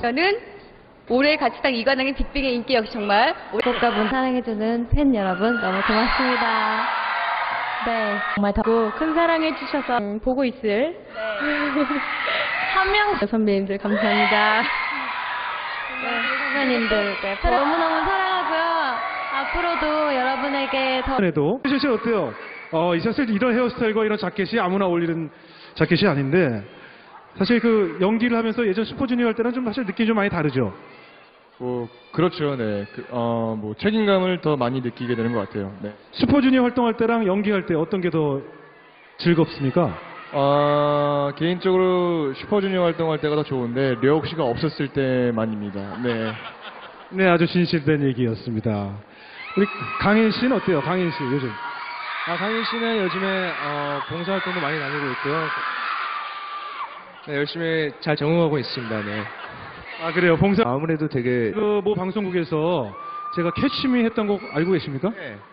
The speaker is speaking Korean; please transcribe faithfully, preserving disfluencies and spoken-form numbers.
저는 올해 가치당 이관왕인 빅뱅의 인기 역시 정말 국가분 사랑해주는 팬 여러분 너무 고맙습니다. 네, 정말 더 큰 사랑해주셔서 음, 보고 있을 네. 한명 선배님들 감사합니다. 네, 선배님들 네, 너무너무 사랑하고요. 앞으로도 여러분에게 더 에도 씨 어때요? 어, 이 사실 이런 헤어스타일과 이런 자켓이 아무나 어울리는 자켓이 아닌데 사실 그 연기를 하면서 예전 슈퍼주니어 할 때는 좀 사실 느낌이 좀 많이 다르죠. 뭐 그렇죠. 네. 그, 어, 뭐 책임감을 더 많이 느끼게 되는 것 같아요. 네. 슈퍼주니어 활동할 때랑 연기할 때 어떤 게 더 즐겁습니까? 어, 개인적으로 슈퍼주니어 활동할 때가 더 좋은데 려욱 씨가 없었을 때만입니다. 네. 네, 아주 진실된 얘기였습니다. 우리 강인 씨는 어때요? 강인 씨 요즘. 아, 강인 씨는 요즘에 어, 봉사활동도 많이 다니고 있고요. 네, 열심히 잘 적응하고 있습니다. 네. 아 그래요. 봉사 아무래도 되게 그 모 방송국에서 제가 캐치미 했던 거 알고 계십니까? 네.